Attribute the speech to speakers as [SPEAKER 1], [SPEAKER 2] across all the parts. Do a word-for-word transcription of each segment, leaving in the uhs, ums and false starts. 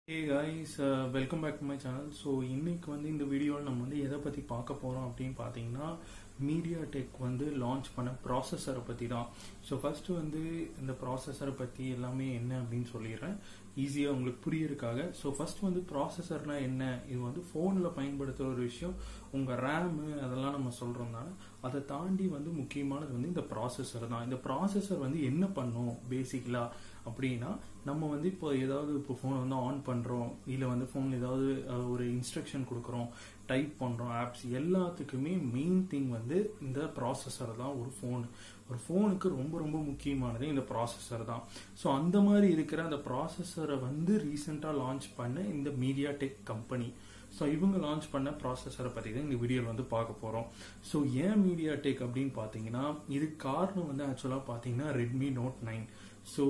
[SPEAKER 1] Hey guys, uh, welcome back to my channel. So இன்னைக்கு வந்து இந்த வீடியோவில் நம்ம வந்து எதை பற்றி பார்க்க போகிறோம் அப்படின்னு பார்த்தீங்கன்னா மீடியாடெக் வந்து லான்ச் பண்ண ப்ராசஸரை பற்றி தான். ஸோ ஃபஸ்ட்டு வந்து இந்த ப்ராசஸரை பற்றி எல்லாமே என்ன அப்படின்னு சொல்லிடுறேன் ஈஸியாக உங்களுக்கு புரியறதுக்காக. ஸோ ஃபஸ்ட் வந்து ப்ராசஸர்னா என்ன, இது வந்து ஃபோனில் பயன்படுத்துகிற ஒரு விஷயம். உங்கள் ரேமு அதெல்லாம் நம்ம சொல்கிறோம்னால அதை தாண்டி வந்து முக்கியமானது வந்து இந்த ப்ராசஸர் தான். இந்த ப்ராசஸர் வந்து என்ன பண்ணும் பேசிக்கலாக அப்படின்னா, நம்ம வந்து இப்போ ஏதாவது இப்போ ஃபோனை வந்து ஆன் பண்ணுறோம், இல்லை வந்து ஃபோனில் ஏதாவது ஒரு இன்ஸ்ட்ரக்ஷன் கொடுக்குறோம், டைப் பண்ணுறோம், ஆப்ஸ் எல்லாத்துக்குமே மெயின் திங் வந்து இந்த ப்ராசஸர் தான். ஒரு ஃபோன் ஒரு ஃபோனுக்கு ரொம்ப ரொம்ப முக்கியமானது இந்த ப்ராசஸர் தான். ஸோ அந்த மாதிரி இருக்கிற அந்த ப்ராசஸரை வந்து ரீசெண்டாக லான்ச் பண்ண இந்த மீடியாடெக் கம்பெனி. ஸோ இவங்க லான்ச் பண்ண ப்ராசஸரை பற்றி தான் இந்த வீடியோவில் வந்து பார்க்க போகிறோம். ஸோ ஏன் மீடியாடெக் அப்படின்னு பார்த்தீங்கன்னா, இது காரணம் வந்து ஆக்சுவலாக பார்த்தீங்கன்னா ரெட்மி நோட் நைன். ஸோ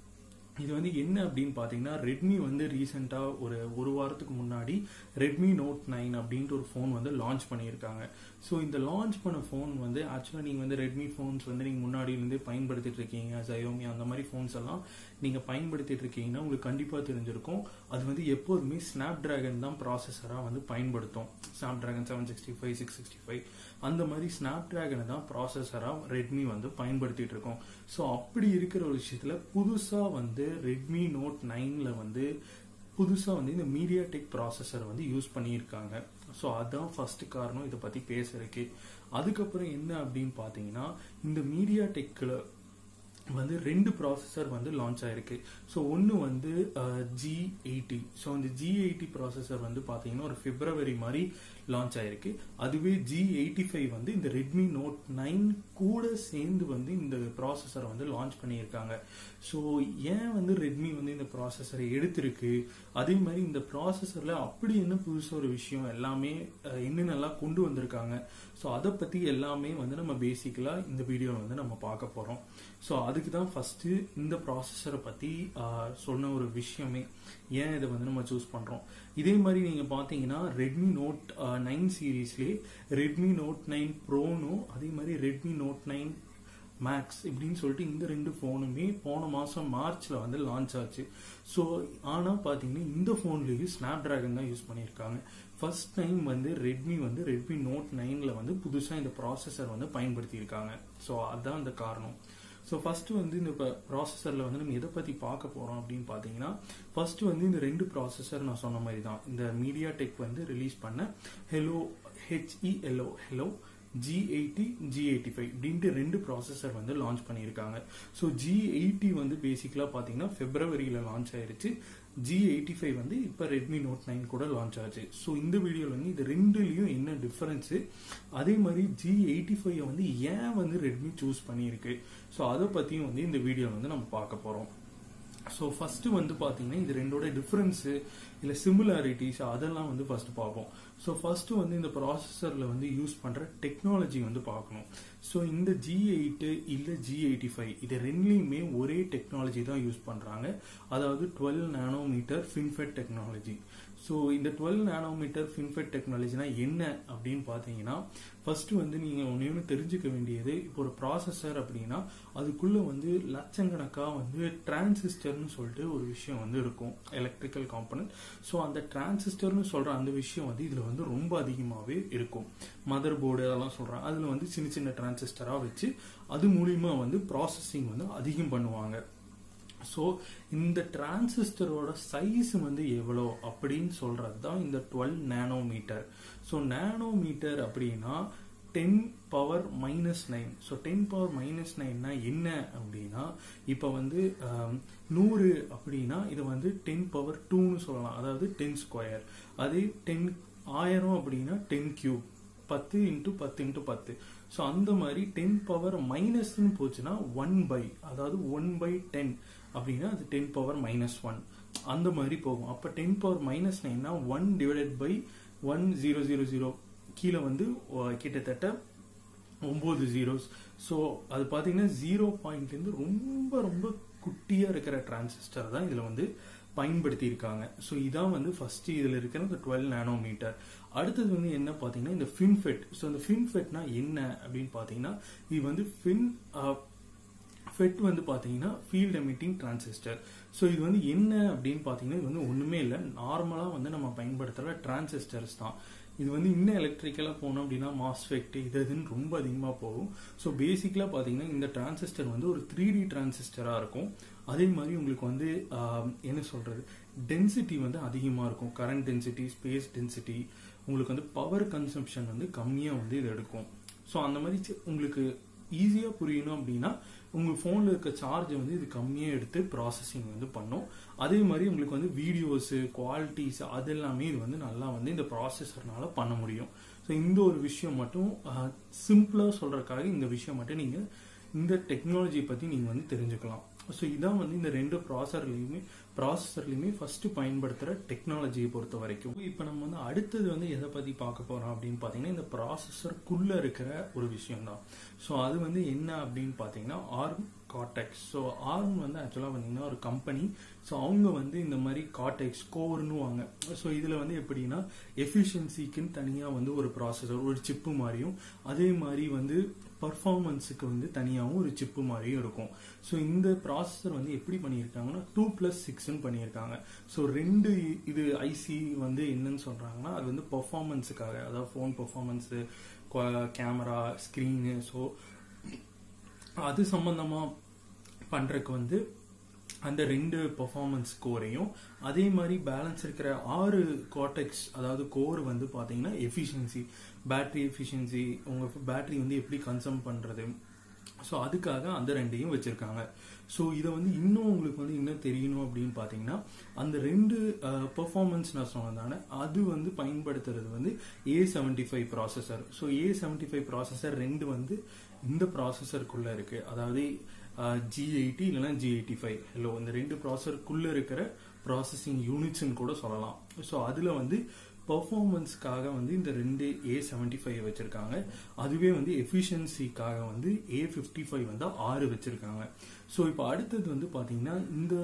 [SPEAKER 1] இது வந்து என்ன அப்படின்னு பார்த்தீங்கன்னா, ரெட்மி வந்து ரீசெண்டாக ஒரு ஒரு வாரத்துக்கு முன்னாடி ரெட்மி நோட் நைன் அப்படின்ட்டு ஒரு ஃபோன் வந்து லான்ச் பண்ணியிருக்காங்க. ஸோ இந்த லான்ச் பண்ண ஃபோன் வந்து ஆக்சுவலாக நீங்கள் வந்து ரெட்மி ஃபோன்ஸ் வந்து நீங்கள் முன்னாடியிலேருந்தே பயன்படுத்திட்டு இருக்கீங்க, ஜயோமி அந்த மாதிரி ஃபோன்ஸ் எல்லாம் நீங்கள் பயன்படுத்திட்டு இருக்கீங்கன்னா உங்களுக்கு கண்டிப்பாக தெரிஞ்சிருக்கும். அது வந்து எப்போதுமே ஸ்னாப் டிராகன் தான் ப்ராசஸராக வந்து பயன்படுத்தும். Snapdragon seven sixty five six sixty five அந்த மாதிரி ஸ்னாப் டிராகனை தான் ப்ராசஸராக ரெட்மி வந்து பயன்படுத்திட்டு இருக்கோம். ஸோ அப்படி இருக்கிற ஒரு விஷயத்தில் புதுசாக வந்து ரெட்மி நோட் நைன்ல வந்து புதுசாக வந்து இந்த மீடியாடெக் ப்ராசஸர் வந்து யூஸ் பண்ணியிருக்காங்க. ஸோ அதுதான் ஃபர்ஸ்ட் காரணம் இதை பற்றி பேசுறதுக்கு. அதுக்கப்புறம் என்ன அப்படின்னு பார்த்தீங்கன்னா, இந்த மீடியாடெக்கில் வந்து ரெண்டு ப்ராசஸர் வந்து லான்ச் ஆயிருக்கு. ஸோ ஒன்று வந்து ஜி எயிட்டி. ஸோ இந்த ஜி எயிட்டி ப்ராசஸர் வந்து பார்த்தீங்கன்னா ஒரு பிப்ரவரி மாதிரி லான்ச் ஆயிருக்கு. அதுவே ஜி எயிட்டி ஃபைவ் வந்து இந்த ரெட்மி நோட் நைன் கூட சேர்ந்து வந்து இந்த ப்ராசஸரை வந்து லான்ச் பண்ணியிருக்காங்க. ஸோ ஏன் வந்து ரெட்மி வந்து இந்த ப்ராசஸரை எடுத்திருக்கு, அதே மாதிரி இந்த ப்ராசஸரில் அப்படி என்ன புதுசாக ஒரு விஷயம் எல்லாமே என்னென்னலாம் கொண்டு வந்திருக்காங்க, ஸோ அதை பற்றி எல்லாமே வந்து நம்ம பேசிக்கலாக இந்த வீடியோவில் வந்து நம்ம பார்க்க போகிறோம். ஸோ அதுக்கு தான் ஃபர்ஸ்ட் இந்த ப்ராசஸரை பற்றி சொன்ன ஒரு விஷயமே, ஏன் இதை வந்து நம்ம சூஸ் பண்ணுறோம். இதே மாதிரி நீங்கள் பார்த்தீங்கன்னா ரெட்மி நோட் நைன் சீரீஸ்லேயே ரெட்மி நோட் நைன் ப்ரோனும் அதே மாதிரி ரெட்மி நோட் நைன் மேக்ஸ் இப்படின்னு சொல்லிட்டு இந்த ரெண்டு ஃபோனுமே போன மாதம் மார்ச்சில் வந்து லான்ச் ஆச்சு. ஸோ ஆனால் பார்த்தீங்கன்னா இந்த ஃபோன்லேயும் ஸ்னாப் டிராகன் தான் யூஸ் பண்ணியிருக்காங்க. ஃபர்ஸ்ட் டைம் வந்து ரெட்மி வந்து ரெட்மி நோட் நைனில் வந்து புதுசாக இந்த ப்ராசஸர் வந்து பயன்படுத்தியிருக்காங்க. ஸோ அதுதான் அந்த காரணம். ஸோ ஃபர்ஸ்ட் வந்து இந்த ப்ராசஸரில் வந்து நம்ம எதை பற்றி பார்க்க போகிறோம் அப்படின்னு பார்த்தீங்கன்னா, ஃபர்ஸ்ட் வந்து இந்த ரெண்டு ப்ராசஸர் நான் சொன்ன மாதிரி தான் இந்த மீடியாடெக் வந்து ரிலீஸ் பண்ண hello H E L O hello G eighty G eighty five அப்படின்ட்டு ரெண்டு ப்ராசஸர் வந்து லான்ச் பண்ணியிருக்காங்க. ஸோ ஜி எயிட்டி வந்து பேசிக்கலாக பார்த்தீங்கன்னா பிப்ரவரியில் லான்ச் ஆயிருச்சு. ஜி எயிட்டி ஃபைவ் வந்து இப்போ ரெட்மி நோட் நைன் கூட லான்ச் ஆச்சு. ஸோ இந்த வீடியோவில் வந்து இது ரெண்டுலேயும் என்ன டிஃபரன்ஸு, அதே மாதிரி ஜி எயிட்டி ஃபைவ் வந்து ஏன் வந்து ரெட்மி சூஸ் பண்ணியிருக்கு, ஸோ அதை பற்றியும் வந்து இந்த வீடியோவில் வந்து நம்ம பார்க்க போகிறோம். ஸோ ஃபர்ஸ்ட் வந்து பார்த்தீங்கன்னா இது ரெண்டோட டிஃப்ரென்ஸு இல்லை சிமிலாரிட்டிஸ் அதெல்லாம் வந்து ஃபர்ஸ்ட் பார்ப்போம். ஸோ ஃபர்ஸ்ட் வந்து இந்த ப்ராசஸரில் வந்து யூஸ் பண்ணுற டெக்னாலஜி வந்து பார்க்கணும். ஸோ இந்த ஜி எயிட்டு இல்லை ஜி எயிட்டி ஃபைவ் இது ரெண்டுலேயுமே ஒரே டெக்னாலஜி தான் யூஸ் பண்ணுறாங்க. அதாவது twelve nanometre FinFET technology. So இந்த டுவெல் நானோமீட்டர் ஃபின்ஃபெட் டெக்னாலஜினா என்ன அப்படின்னு பார்த்தீங்கன்னா, ஃபர்ஸ்ட் வந்து நீங்கள் ஒன்று ஒன்று தெரிஞ்சுக்க வேண்டியது, இப்போ ஒரு ப்ராசஸர் அப்படின்னா அதுக்குள்ளே வந்து லட்சக்கணக்காக வந்து டிரான்சிஸ்டர்னு சொல்லிட்டு ஒரு விஷயம் வந்து இருக்கும், எலக்ட்ரிக்கல் காம்பனன்ட். ஸோ அந்த டிரான்சிஸ்டர்னு சொல்கிற அந்த விஷயம் வந்து இதில் வந்து ரொம்ப அதிகமாகவே இருக்கும். மதர் போர்டு அதெல்லாம் சொல்கிறாங்க, அதில் வந்து சின்ன சின்ன டிரான்சிஸ்டராக வச்சு அது மூலிமா வந்து ப்ராசஸிங் வந்து அதிகம் பண்ணுவாங்க. ஸோ இந்த டிரான்சிஸ்டரோட சைஸ் வந்து எவ்வளோ அப்படின்னு சொல்றது தான் இந்த டுவெல் நானோமீட்டர். ஸோ நானோமீட்டர் அப்படின்னா ten power minus nine. So ten power minus நைன்னா என்ன அப்படின்னா, இப்போ வந்து நூறு அப்படின்னா இதை வந்து டென் பவர் டூன்னு சொல்லலாம், அதாவது டென் ஸ்கொயர். அதே டென் ஆயிரம் அப்படின்னா டென் கியூப், பத்து இன்ட்டு பத்து இன்ட்டு பத்து. ஸோ அந்த மாதிரி டென் பவர் மைனஸ்ன்னு போச்சுன்னா ஒன் பை, அதாவது ஒன் பை டென் அப்படின்னா அது டென் பவர் மைனஸ் ஒன் அந்த மாதிரி போகும். அப்போ டென் பவர் மைனஸ் நைன்னா one divided by one zero zero zero கீழே வந்து கிட்டத்தட்ட ஒன்பது ஜீரோஸ். ஸோ அது பார்த்தீங்கன்னா ஜீரோ பாயிண்ட்லேருந்து ரொம்ப ரொம்ப குட்டியாக இருக்கிற டிரான்சிஸ்டர் தான் இதில் வந்து பயன்படுத்தி இருக்காங்க. ஸோ இதான் வந்து ஃபர்ஸ்ட் இதில் இருக்கிற இந்த டுவெல் நானோமீட்டர். அடுத்தது வந்து என்ன பார்த்தீங்கன்னா இந்த ஃபின்ஃபெட். ஸோ இந்த ஃபின்ஃபெட்னா என்ன அப்படின்னு பார்த்தீங்கன்னா, இது வந்து ஃபின் ஃபெட் வந்து பார்த்தீங்கன்னா ஃபீல்ட் எமிட்டிங் டிரான்சிஸ்டர். ஸோ இது வந்து என்ன அப்படின்னு பார்த்தீங்கன்னா இது வந்து ஒன்றுமே இல்லை, நார்மலாக வந்து நம்ம பயன்படுத்துகிற டிரான்சிஸ்டர்ஸ் தான். இது வந்து இன்னும் எலக்ட்ரிக்கலாக போனோம் அப்படின்னா மாஸ்ஃபெக்ட் இது இதுன்னு ரொம்ப அதிகமாக போகும். ஸோ பேசிக்கலாக பார்த்தீங்கன்னா இந்த டிரான்சிஸ்டர் வந்து ஒரு த்ரீ டி டிரான்சிஸ்டராக இருக்கும். அதே மாதிரி உங்களுக்கு வந்து என்ன சொல்கிறது, டென்சிட்டி வந்து அதிகமாக இருக்கும். கரண்ட் டென்சிட்டி, ஸ்பேஸ் டென்சிட்டி, உங்களுக்கு வந்து பவர் கன்சம்ஷன் வந்து கம்மியாக வந்து இது எடுக்கும். ஸோ அந்த மாதிரி உங்களுக்கு ஈஸியாக புரியணும் அப்படின்னா உங்கள் ஃபோனில் இருக்க சார்ஜை வந்து இது கம்மியாக எடுத்து ப்ராசஸிங் வந்து பண்ணும். அதே மாதிரி உங்களுக்கு வந்து வீடியோஸு குவாலிட்டிஸ் அது எல்லாமே இது வந்து நல்லா வந்து இந்த ப்ராசஸர்னால பண்ண முடியும். ஸோ இந்த ஒரு விஷயம் மட்டும் சிம்பிளாக சொல்கிறதுக்காக இந்த விஷயம் மட்டும் நீங்கள் இந்த டெக்னாலஜியை பற்றி நீங்கள் வந்து தெரிஞ்சுக்கலாம். ஸோ இதான் வந்து இந்த ரெண்டு ப்ராசஸர்லையுமே ப்ராசஸர்லையுமே ஃபர்ஸ்ட் பயன்படுத்துகிற டெக்னாலஜியை பொறுத்த வரைக்கும். இப்போ நம்ம வந்து அடுத்தது வந்து எதை பற்றி பார்க்க போகிறோம் அப்படின்னு பார்த்தீங்கன்னா இந்த ப்ராசஸருக்குள்ளே இருக்கிற ஒரு விஷயம் தான். ஸோ அது வந்து என்ன அப்படின்னு பார்த்தீங்கன்னா ஆர்ம் கார்டெக்ஸ். ஸோ ஆர்ம் வந்து ஆக்சுவலாக பார்த்தீங்கன்னா ஒரு கம்பெனி. ஸோ அவங்க வந்து இந்த மாதிரி கார்டெக்ஸ் கோர்னு வாங்க. ஸோ இதில் வந்து எப்படின்னா எஃபிஷியன்சிக்குன்னு தனியாக வந்து ஒரு ப்ராசஸர் ஒரு சிப்பு மாதிரியும், அதே மாதிரி வந்து பர்ஃபார்மன்ஸுக்கு வந்து தனியாகவும் ஒரு சிப்பு மாதிரியும் இருக்கும். ஸோ இந்த ப்ராசஸர் வந்து எப்படி பண்ணியிருக்காங்கன்னா டூ பிளஸ் சிக்ஸ்ன்னு பண்ணியிருக்காங்க. ஸோ ரெண்டு இது ஐசி வந்து என்னன்னு சொல்கிறாங்கன்னா அது வந்து பர்ஃபார்மன்ஸுக்காக, அதாவது phone performance, camera, screen, so அது சம்பந்தமாக பண்ணுறதுக்கு வந்து அந்த ரெண்டு பர்ஃபார்மன்ஸ் கோரையும், அதே மாதிரி பேலன்ஸ் இருக்கிற ஆறு கார்டெக்ஸ் அதாவது கோர் வந்து பார்த்தீங்கன்னா எஃபிஷியன்சி, பேட்டரி எஃபிஷியன்சி, உங்கள் பேட்டரி வந்து எப்படி கன்சம் பண்ணுறது, ஸோ அதுக்காக அந்த ரெண்டையும் வச்சுருக்காங்க. ஸோ இதை வந்து இன்னும் உங்களுக்கு வந்து இன்னும் தெரியணும் அப்படின்னு பார்த்தீங்கன்னா அந்த ரெண்டு பெர்ஃபார்மன்ஸ் நான் சொன்னதானே அது வந்து பயன்படுத்துறது வந்து A seventy five processor. So A seventy five processor ரெண்டு வந்து இந்த ப்ராசஸருக்குள்ளே இருக்குது. அதாவது ஜி எயிட்டி இல்லைன்னா ஜி எயிட்டி ஃபைவ் ஹலோ இந்த ரெண்டு ப்ராசஸருக்குள்ளே இருக்கிற ப்ராசஸிங் யூனிட்ஸ்ன்னு கூட சொல்லலாம். ஸோ அதில் வந்து பர்ஃபார்மன்ஸ்க்காக வந்து இந்த ரெண்டு ஏ செவன்டி ஃபைவ் வச்சிருக்காங்க. அதுவே வந்து எஃபிஷியன்சிக்காக வந்து ஏ ஃபிஃப்டி ஃபைவ் வந்து ஆறு வச்சிருக்காங்க. ஸோ இப்போ அடுத்தது வந்து பார்த்தீங்கன்னா இந்த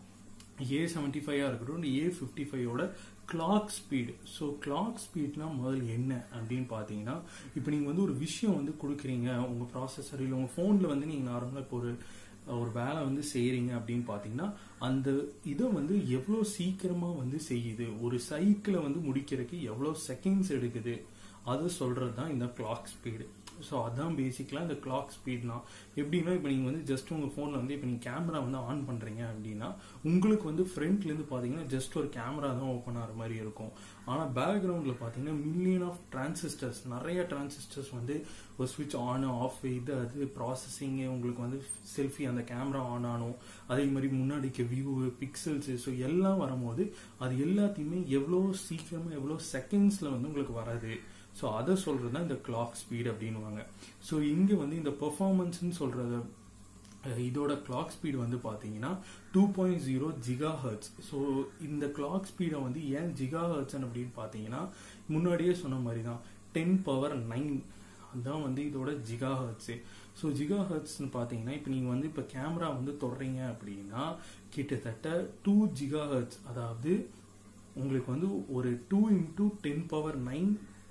[SPEAKER 1] ஏ செவன்டி ஃபைவாக இருக்கட்டும் இந்த ஏ ஃபிஃப்டி ஃபைவோட கிளாக் ஸ்பீடு. ஸோ கிளாக் ஸ்பீட்னா முதல்ல என்ன அப்படின்னு பார்த்தீங்கன்னா இப்போ நீங்கள் வந்து ஒரு விஷயம் வந்து கொடுக்குறீங்க உங்கள் ப்ராசஸர் இல்லை உங்கள் ஃபோனில் வந்து நீங்கள் நார்மலாக இப்போ ஒரு ஒரு வேலை வந்து செய்கிறீங்க அப்படின்னு பார்த்தீங்கன்னா அந்த இதை வந்து எவ்வளோ சீக்கிரமாக வந்து செய்யுது, ஒரு சைக்கிளை வந்து முடிக்கிறதுக்கு எவ்வளோ செகண்ட்ஸ் எடுக்குது அதை சொல்கிறது தான் இந்த கிளாக் ஸ்பீடு. ஸோ அதான் பேசிக்கலாக இந்த கிளாக் ஸ்பீட்னா எப்படின்னா இப்போ நீங்கள் வந்து ஜஸ்ட் உங்கள் ஃபோனில் வந்து இப்போ நீங்கள் கேமரா வந்து ஆன் பண்ணுறீங்க அப்படின்னா உங்களுக்கு வந்து ஃப்ரண்ட்லேருந்து பார்த்தீங்கன்னா ஜஸ்ட் ஒரு கேமரா தான் ஓப்பன் ஆகிற மாதிரி இருக்கும். ஆனால் பேக்ரவுண்டில் பார்த்தீங்கன்னா மில்லியன் ஆஃப் டிரான்சிஸ்டர்ஸ், நிறைய டிரான்சிஸ்டர்ஸ் வந்து ஒரு ஸ்விட்ச் ஆன் ஆஃப் இது அது ப்ராசஸிங்கு, உங்களுக்கு வந்து செல்ஃபி அந்த கேமரா ஆன் ஆனும், அதே மாதிரி முன்னாடிக்கு வியூ பிக்சல்ஸு, ஸோ எல்லாம் வரும்போது அது எல்லாத்தையுமே எவ்வளோ சீக்கிரமாக எவ்வளோ செகண்ட்ஸில் வந்து உங்களுக்கு வராது. ஸோ அதை சொல்கிறது தான் இந்த கிளாக் ஸ்பீட் அப்படின்வாங்க. ஸோ இங்கே வந்து இந்த பெர்ஃபார்மன்ஸ்ன்னு சொல்கிறது இதோட கிளாக் ஸ்பீடு வந்து பார்த்தீங்கன்னா two point zero gigahertz. So இந்த கிளாக் ஸ்பீடை வந்து ஏன் ஜிகா ஹெர்ட்ஸ் அப்படின்னு பார்த்தீங்கன்னா முன்னாடியே சொன்ன மாதிரி தான் டென் பவர் நைன் அதுதான் வந்து இதோட ஜிகா ஹெர்ட்ஸு. ஸோ ஜிகா ஹெர்ட்ஸ்ன்னு பார்த்தீங்கன்னா இப்போ நீங்கள் வந்து இப்போ கேமரா வந்து தொடறீங்க அப்படின்னா கிட்டத்தட்ட டூ ஜிகா ஹெர்ட்ஸ், அதாவது உங்களுக்கு வந்து ஒரு two into ten power nine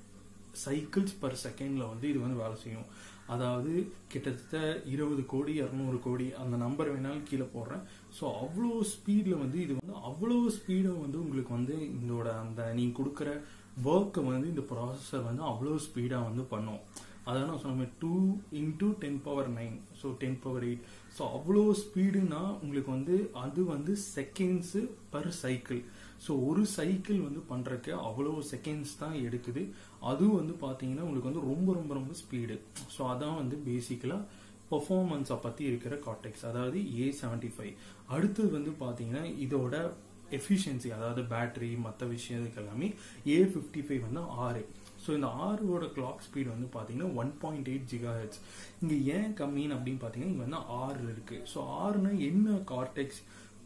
[SPEAKER 1] cycles per செகண்ட்ல வந்து இது வந்து வேலை செய்யும். அதாவது கிட்டத்தட்ட இருபது கோடி இரநூறு கோடி அந்த நம்பர் வேணாலும் கீழே போடுறேன். ஸோ அவ்வளோ ஸ்பீடில் வந்து இது வந்து அவ்வளோ ஸ்பீடை வந்து உங்களுக்கு வந்து இதோட அந்த நீங்கள் கொடுக்குற ஒர்க்கை வந்து இந்த ப்ராசஸர் வந்து அவ்வளோ ஸ்பீடாக வந்து பண்ணும். அதான் நான் சொன்ன two into ten power nine so ten power eight. So அவ்வளோ ஸ்பீடுனா உங்களுக்கு வந்து அது வந்து செகண்ட்ஸு பர் சைக்கிள். ஸோ ஒரு சைக்கிள் வந்து பண்ணுறக்கு அவ்வளோ செகண்ட்ஸ் தான் எடுக்குது. அதுவும் வந்து பார்த்தீங்கன்னா உங்களுக்கு வந்து ரொம்ப ரொம்ப ரொம்ப ஸ்பீடு. ஸோ அதான் வந்து பேசிக்கலாக பர்ஃபார்மன்ஸை பற்றி இருக்கிற கார்டெக்ஸ், அதாவது ஏ செவன்டி ஃபைவ். அடுத்தது வந்து பார்த்தீங்கன்னா இதோட எஃபிஷியன்சி, அதாவது பேட்டரி மற்ற விஷயத்துக்கு எல்லாமே ஏ ஃபிஃப்டி ஃபைவ் வந்து ஆறு. ஸோ இந்த ஆரோட கிளாக் ஸ்பீடு வந்து பார்த்தீங்கன்னா one point eight gigahertz. இங்கே ஏன் கம்மின்னு அப்படின்னு பார்த்தீங்கன்னா இங்கே வந்து ஆறு இருக்குது. ஸோ ஆறுனா என்ன கார்டெக்ஸ்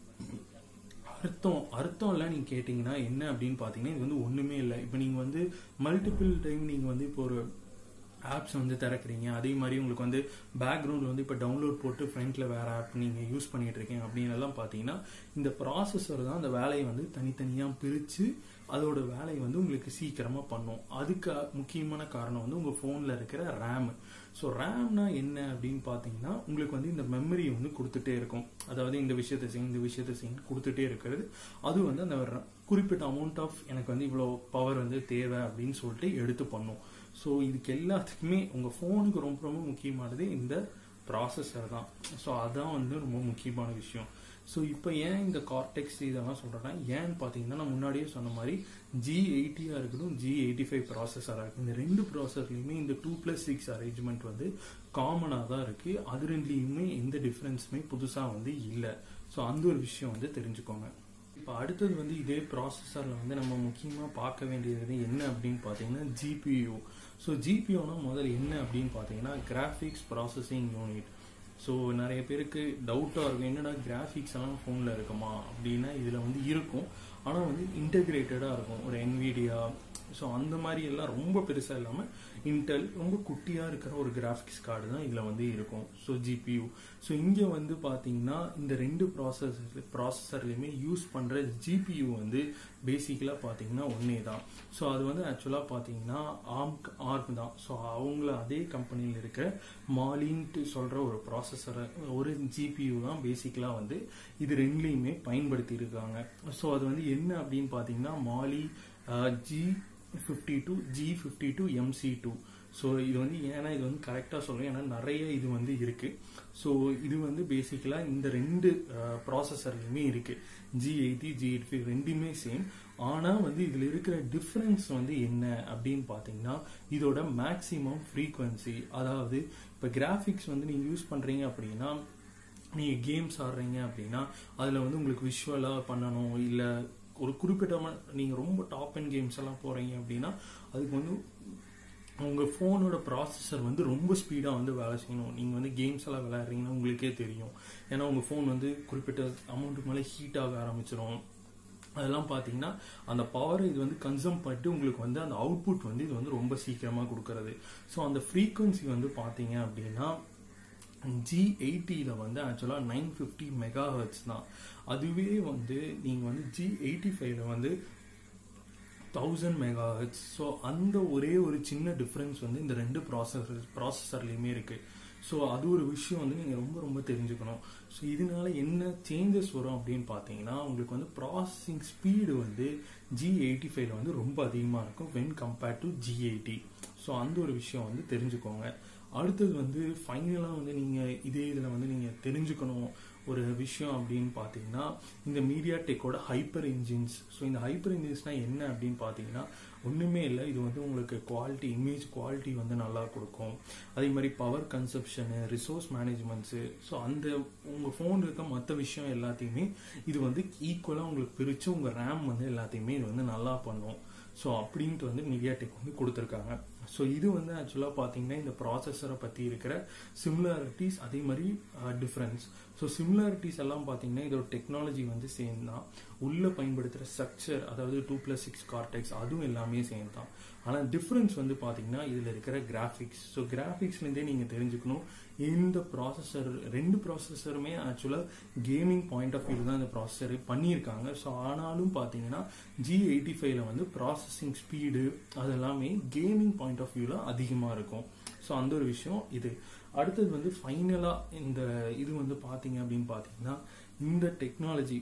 [SPEAKER 1] அர்த்தம் அர்த்தம் இல்லை நீங்கள் கேட்டிங்கன்னா என்ன அப்படின்னு பார்த்தீங்கன்னா இது வந்து ஒன்றுமே இல்லை. இப்போ நீங்கள் வந்து மல்டிபிள் டைம் நீங்கள் வந்து இப்போ ஒரு ஆப்ஸ் வந்து திறக்கிறீங்க, அதே மாதிரி உங்களுக்கு வந்து பேக்ரவுண்டில் வந்து இப்போ டவுன்லோட் போட்டு ஃப்ரண்ட்டில் வேறு ஆப் நீங்கள் யூஸ் பண்ணிகிட்டு இருக்கீங்க அப்படின்னு எல்லாம் பார்த்தீங்கன்னா இந்த ப்ராசஸர் தான் அந்த வேலையை வந்து தனித்தனியாக பிரித்து அதோட வேலையை வந்து உங்களுக்கு சீக்கிரமாக பண்ணும். அதுக்கு முக்கியமான காரணம் வந்து உங்கள் ஃபோனில் இருக்கிற ரேம். ஸோ ரேம்னா என்ன அப்படின்னு பார்த்தீங்கன்னா உங்களுக்கு வந்து இந்த மெமரி வந்து கொடுத்துட்டே இருக்கும். அதாவது இந்த விஷயத்தை செய்யும் இந்த விஷயத்தை செய்யும் கொடுத்துட்டே இருக்கிறது. அது வந்து அந்த குறிப்பிட்ட அமௌண்ட் ஆஃப் எனக்கு வந்து இவ்வளோ பவர் வந்து தேவை அப்படின்னு சொல்லிட்டு எடுத்து பண்ணும். ஸோ இதுக்கு எல்லாத்துக்குமே உங்கள் ஃபோனுக்கு ரொம்ப ரொம்ப முக்கியமானது இந்த ப்ராசஸர் தான். ஸோ அதுதான் வந்து ரொம்ப முக்கியமான விஷயம். ஸோ இப்போ ஏன் இந்த கார்டெக்ஸ் இதெல்லாம் சொல்கிறேன்னா, ஏன்னு பார்த்தீங்கன்னா நான் முன்னாடியே சொன்ன மாதிரி ஜி எயிட்டியாக இருக்கட்டும் ஜி எயிட்டி ஃபைவ் ப்ராசஸராக இருக்குது. இந்த ரெண்டு ப்ராசஸர்லையுமே இந்த டூ ப்ளஸ் சிக்ஸ் அரேஞ்ச்மெண்ட் வந்து காமனாக தான் இருக்குது. அது ரெண்டுலேயுமே எந்த டிஃப்ரென்ஸுமே புதுசாக வந்து இல்லை. ஸோ அந்த ஒரு விஷயம் வந்து தெரிஞ்சுக்கோங்க. இப்போ அடுத்தது வந்து இதே ப்ராசஸரில் வந்து நம்ம முக்கியமாக பார்க்க வேண்டியது என்ன அப்படின்னு பார்த்தீங்கன்னா ஜிபியூ. ஸோ ஜிபியூனா முதல்ல என்ன அப்படின்னு பார்த்தீங்கன்னா கிராஃபிக்ஸ் ப்ராசஸிங் யூனிட். ஸோ நிறைய பேருக்கு டவுட்டாக இருக்கும், என்னடா கிராஃபிக்ஸ் எல்லாம் ஃபோனில் இருக்குமா அப்படின்னா இதில் வந்து இருக்கும். ஆனால் வந்து இன்டகிரேட்டடாக இருக்கும். ஒரு என்விடியா ஸோ அந்த மாதிரி எல்லாம் ரொம்ப பெருசாக இல்லாமல் இன்டெல் ரொம்ப குட்டியாக இருக்கிற ஒரு கிராஃபிக்ஸ் கார்டு தான் இதில் வந்து இருக்கும். So GPU. ஸோ இங்கே வந்து பார்த்தீங்கன்னா இந்த ரெண்டு ப்ராசஸ் ப்ராசஸர்லையுமே யூஸ் பண்ணுற ஜிபியூ வந்து பேசிக்கலாக பார்த்தீங்கன்னா ஒன்றே தான். ஸோ அது வந்து ஆக்சுவலாக பார்த்தீங்கன்னா ஆர்ம் ஆர்ம் தான். ஸோ அவங்கள அதே கம்பெனியில் இருக்கிற மாலின்ட்டு சொல்கிற ஒரு ப்ராசஸரை ஒரு ஜிபியூ தான் பேசிக்கலாக வந்து இது ரெண்டுலேயுமே பயன்படுத்தி இருக்காங்க. ஸோ அது வந்து என்ன அப்படின்னு பார்த்தீங்கன்னா Mali G fifty two G fifty two MC two. So இது வந்து ஏன்னா இது வந்து கரெக்டாக சொல்லுவேன், ஏன்னா நிறைய இது வந்து இருக்குது. ஸோ இது வந்து பேசிக்கலாக இந்த ரெண்டு ப்ராசஸர்லையுமே இருக்குது. G eighty G eighty five ரெண்டுமே சேம். ஆனால் வந்து இதில் இருக்கிற டிஃப்ரென்ஸ் வந்து என்ன அப்படின்னு பார்த்தீங்கன்னா இதோட மேக்ஸிமம் ஃப்ரீக்வன்சி. அதாவது இப்போ கிராஃபிக்ஸ் வந்து நீங்கள் யூஸ் பண்ணுறீங்க அப்படின்னா நீங்கள் கேம்ஸ் ஆடுறீங்க அப்படின்னா அதில் வந்து உங்களுக்கு விஷுவலாக பண்ணணும், இல்லை ஒரு குறிப்பிட்ட நீங்கள் ரொம்ப டாப் அண்ட் கேம்ஸ் எல்லாம் போகிறீங்க அப்படின்னா அதுக்கு வந்து உங்கள் ஃபோனோட ப்ராசஸர் வந்து ரொம்ப ஸ்பீடாக வந்து வேலை செய்யணும். நீங்கள் வந்து கேம்ஸ் எல்லாம் விளையாடுறீங்கன்னா உங்களுக்கே தெரியும், ஏன்னா உங்கள் ஃபோன் வந்து குறிப்பிட்ட அமௌண்ட்டுக்கு மேலே ஹீட் ஆக ஆரம்பிச்சிடும். அதெல்லாம் பார்த்தீங்கன்னா அந்த பவரை இது வந்து கன்சூம் பண்ணிட்டு உங்களுக்கு வந்து அந்த அவுட்புட் வந்து இது வந்து ரொம்ப சீக்கிரமாக கொடுக்கறது. ஸோ அந்த ஃப்ரீக்வன்சி வந்து பார்த்தீங்க அப்படின்னா ஜி எயிட்டியில் வந்து ஆக்சுவலாக நைன் ஃபிஃப்டி மெகா ஹெர்ட்ஸ் தான். அதுவே வந்து நீங்கள் வந்து ஜி எயிட்டி ஃபைவ்ல வந்து தௌசண்ட் மெகா ஹெர்ட்ஸ். ஸோ அந்த ஒரே ஒரு சின்ன டிஃப்ரென்ஸ் வந்து இந்த ரெண்டு ப்ராசஸர் ப்ராசஸர்லையுமே இருக்குது. ஸோ அது ஒரு விஷயம் வந்து நீங்கள் ரொம்ப ரொம்ப தெரிஞ்சுக்கணும். ஸோ இதனால என்ன சேஞ்சஸ் வரும் அப்படின்னு பார்த்தீங்கன்னா உங்களுக்கு வந்து ப்ராசஸிங் ஸ்பீடு வந்து ஜி எயிட்டி ஃபைவ்ல வந்து ரொம்ப அதிகமாக இருக்கும் when compared to G eighty. So அந்த ஒரு விஷயம் வந்து தெரிஞ்சுக்கோங்க. அடுத்தது வந்து ஃபைனலாக வந்து நீங்கள் இதே இதில் வந்து நீங்கள் தெரிஞ்சுக்கணும் ஒரு விஷயம் அப்படின்னு பார்த்தீங்கன்னா இந்த மீடியா டெக்கோட ஹைப்பர் இன்ஜின்ஸ். ஸோ இந்த ஹைப்பர் இன்ஜின்ஸ்னால் என்ன அப்படின்னு பார்த்தீங்கன்னா ஒன்றுமே இல்லை, இது வந்து உங்களுக்கு குவாலிட்டி இமேஜ் குவாலிட்டி வந்து நல்லா கொடுக்கும். அதே மாதிரி power consumption, resource managements, so அந்த உங்கள் ஃபோன் இருக்க மற்ற விஷயம் எல்லாத்தையுமே இது வந்து ஈக்குவலாக உங்களுக்கு பிரித்து உங்கள் ரேம் வந்து எல்லாத்தையுமே இது வந்து நல்லா பண்ணும். ஸோ அப்படின்ட்டு வந்து மீடியா டெக் வந்து கொடுத்துருக்காங்க. ஸோ இது வந்து ஆக்சுவலாக பார்த்தீங்கன்னா இந்த ப்ராசஸரை பற்றி இருக்கிற சிமிலாரிட்டிஸ், அதே மாதிரி டிஃப்ரென்ஸ். ஸோ சிமிலாரிட்டிஸ் எல்லாம் பார்த்தீங்கன்னா இதோட டெக்னாலஜி வந்து சேம் தான். உள்ளே பயன்படுத்துகிற ஸ்ட்ரக்சர், அதாவது டூ ப்ளஸ் சிக்ஸ் கார்டெக்ஸ் அதுவும் எல்லாமே சேம் தான். ஆனால் டிஃப்ரென்ஸ் வந்து பார்த்தீங்கன்னா இதில் இருக்கிற கிராஃபிக்ஸ். ஸோ கிராஃபிக்ஸ்லேருந்தே நீங்கள் தெரிஞ்சுக்கணும் இந்த ப்ராசஸர் ரெண்டு ப்ராசஸருமே ஆக்சுவலாக கேமிங் பாயிண்ட் ஆஃப் வியூ தான் இந்த ப்ராசஸர் பண்ணியிருக்காங்க. ஸோ ஆனாலும் பார்த்தீங்கன்னா ஜி எயிட்டி ஃபைவ்ல வந்து ப்ராசஸிங் ஸ்பீடு அதெல்லாமே கேமிங் பாயிண்ட் ஆஃப் வியூவில் அதிகமாக இருக்கும். ஸோ அந்த ஒரு விஷயம் இது. அடுத்தது வந்து ஃபைனலாக இந்த இது வந்து பார்த்தீங்க அப்படின்னு பார்த்தீங்கன்னா இந்த டெக்னாலஜி,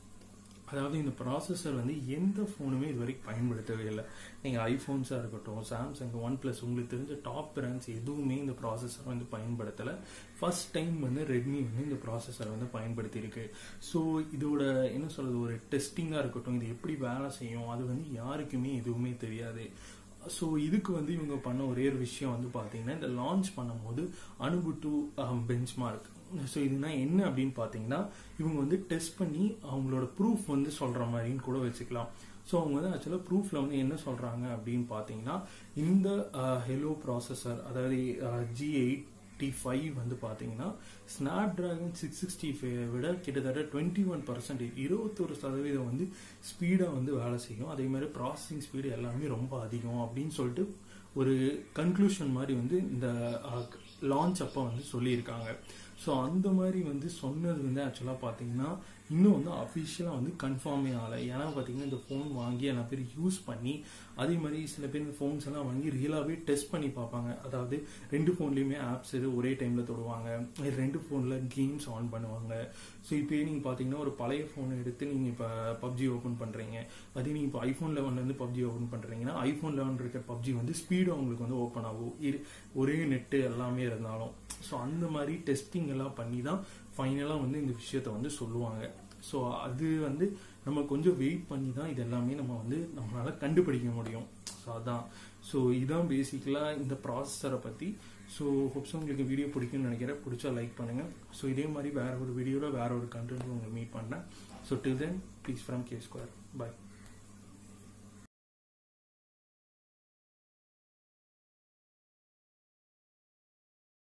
[SPEAKER 1] அதாவது இந்த ப்ராசஸர் வந்து எந்த ஃபோனுமே இது வரைக்கும் பயன்படுத்தவே இல்லை. நீங்கள் ஐஃபோன்ஸாக இருக்கட்டும், சாம்சங், ஒன் ப்ளஸ், உங்களுக்கு தெரிஞ்ச டாப் பிராண்ட்ஸ் எதுவுமே இந்த ப்ராசஸர் வந்து பயன்படுத்தலை. ஃபர்ஸ்ட் டைம் வந்து ரெட்மி வந்து இந்த ப்ராசஸர் வந்து பயன்படுத்தியிருக்கு. ஸோ இதோட என்ன சொல்கிறது, ஒரு டெஸ்டிங்காக இருக்கட்டும், இது எப்படி வேலை செய்யும் அது வந்து யாருக்குமே எதுவுமே தெரியாது. ஸோ இதுக்கு வந்து இவங்க பண்ண ஒரே ஒரு விஷயம் வந்து பார்த்தீங்கன்னா இந்த லான்ச் பண்ணும்போது அனுபுட்டு பெஞ்ச்மார்க். ஸோ இதுனா என்ன அப்படின்னு பார்த்தீங்கன்னா இவங்க வந்து டெஸ்ட் பண்ணி அவங்களோட ப்ரூஃப் வந்து சொல்கிற மாதிரின்னு கூட வச்சுக்கலாம். ஸோ அவங்க வந்து ஆக்சுவலாக ப்ரூஃபில் வந்து என்ன சொல்கிறாங்க அப்படின்னு பார்த்தீங்கன்னா இந்த ஹெலோ ப்ராசஸர், அதாவது ஜி எயிட்டி ஃபைவ் வந்து பார்த்தீங்கன்னா Snapdragon six sixty five விட கிட்டத்தட்ட டுவெண்ட்டி ஒன் பர்சன்டேஜ் இருபத்தொரு சதவீதம் வந்து ஸ்பீடாக வந்து வேலை செய்யும். அதே மாதிரி ப்ராசஸிங் ஸ்பீடு எல்லாமே ரொம்ப அதிகம் அப்படின்னு சொல்லிட்டு ஒரு கன்க்ளூஷன் மாதிரி வந்து இந்த லான்ச் அப்போ வந்து சொல்லியிருக்காங்க. ஸோ அந்த மாதிரி வந்து சொன்னது வந்து ஆக்சுவலாக பார்த்தீங்கன்னா இன்னும் வந்து அஃபிஷியலாக வந்து கன்ஃபார்மே ஆகலை. ஏன்னா பார்த்தீங்கன்னா இந்த ஃபோன் வாங்கி எல்லா பேர் யூஸ் பண்ணி அதே மாதிரி சில பேர் இந்த ஃபோன்ஸ் எல்லாம் வாங்கி ரியலாகவே டெஸ்ட் பண்ணி பார்ப்பாங்க. அதாவது ரெண்டு ஃபோன்லேயுமே ஆப்ஸ் ஒரே டைமில் தொடுவாங்க, ரெண்டு ஃபோனில் கேம்ஸ் ஆன் பண்ணுவாங்க. ஸோ இப்போ நீங்கள் பார்த்தீங்கன்னா ஒரு பழைய ஃபோனை எடுத்து நீங்கள் இப்போ பப்ஜி ஓப்பன் பண்ணுறீங்க, அதே நீங்கள் இப்போ ஐஃபோன் லெவன்லேருந்து பப்ஜி ஓப்பன் பண்ணுறீங்கன்னா ஐஃபோன் லெவன் இருக்க பப்ஜி வந்து ஸ்பீடு உங்களுக்கு வந்து ஓப்பன் ஆகும், ஒரே நெட்டு எல்லாமே இருந்தாலும். ஸோ அந்த மாதிரி டெஸ்டிங் எல்லாம் பண்ணி தான் ஃபைனலாக வந்து இந்த விஷயத்த வந்து சொல்லுவாங்க. ஸோ அது வந்து நம்ம கொஞ்சம் வெயிட் பண்ணி தான் இது எல்லாமே நம்ம வந்து நம்மளால கண்டுபிடிக்க முடியும். ஸோ அதான் ஸோ இதான் பேசிக்கலாக இந்த ப்ராசஸரை பற்றி. ஸோ ஹோப்ஸ் உங்களுக்கு வீடியோ பிடிக்கும்னு நினைக்கிறேன். பிடிச்சா லைக் பண்ணுங்கள். ஸோ இதே மாதிரி வேற ஒரு வீடியோவில் வேற ஒரு கண்டென்ட் உங்களுக்கு மீட் பண்ணேன். So till then please from K Square. Bye.